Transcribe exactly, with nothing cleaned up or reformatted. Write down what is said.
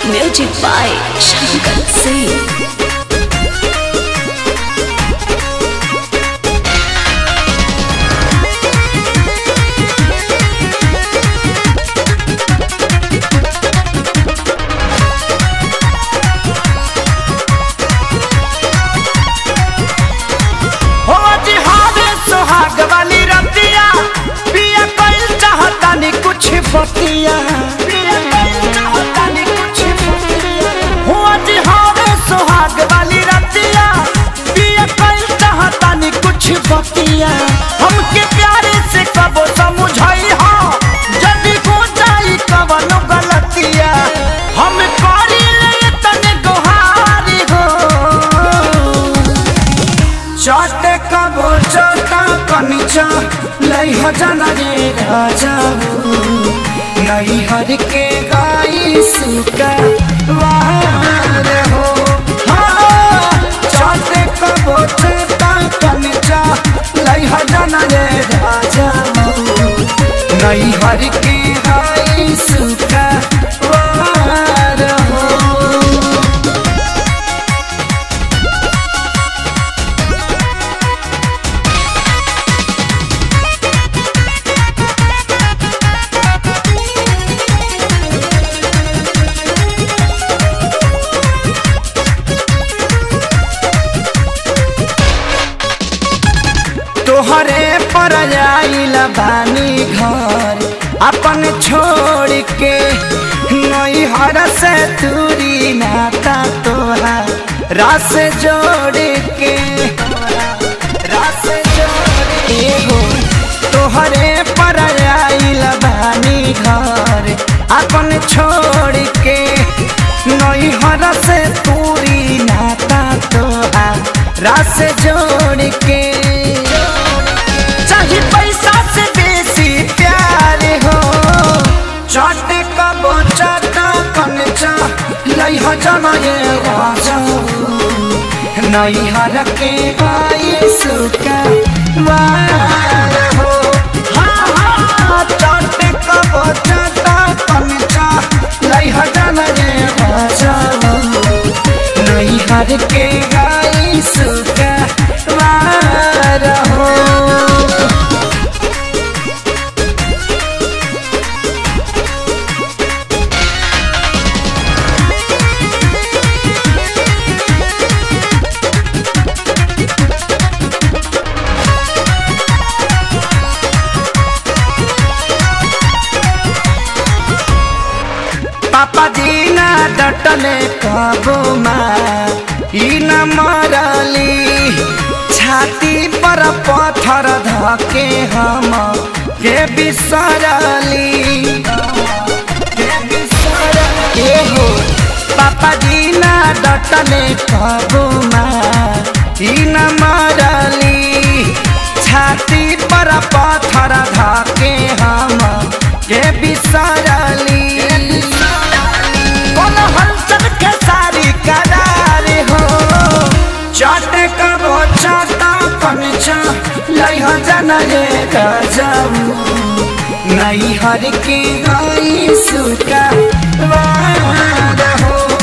Music by Shankar Singh. बतिया हुआ जी हावे सुहाग वाली रतिया पिया कल चाहतानी कुछ बतिया हमके प्यारे से कबो समझाई हो जल्दी हो जाई कवनो गलतिया हम करी ले तने गोहारी हो चाटे कबो चाटा कनिचा लई हो जाना रे राजा नहीं हर के गाई सुका वार हो हाँ चाहते कबो चेता कनिचा लई हजाना रे राजा नहीं हर के गाई सुका वार हो। तोहरे पर आइल बानी घर अपन छोड़ के नई हर से दूरी नाता तोहार रास जोड़ के रास जोड़ के हो तोहरे पर आइल बानी घर अपन छोड़ के नई हर से दूरी नाता तोहार रास जोड़ के पैसा से बेसी प्यार हो चाटे कबो चाटा कनचा लई हो जाना ये राजा नहीं हर के गाई सुका वार हो हाँ हाँ चाटे कबो चाटा कनचा लई हो जाना ये राजा नहीं हर के गाई सुका वार हो। पापा जी ना डटले कबो माँ ई न मरली छाती पर पत्थर धके हम के बिसरली के हो पापा जी ना डटले कबो माँ ई न मरली छाती पर पत्थर धके हम के बिसरली चाटे कबो चाटा कनिचा लई हो जाना रे राजा नहीं हर के गाई सुका वार हो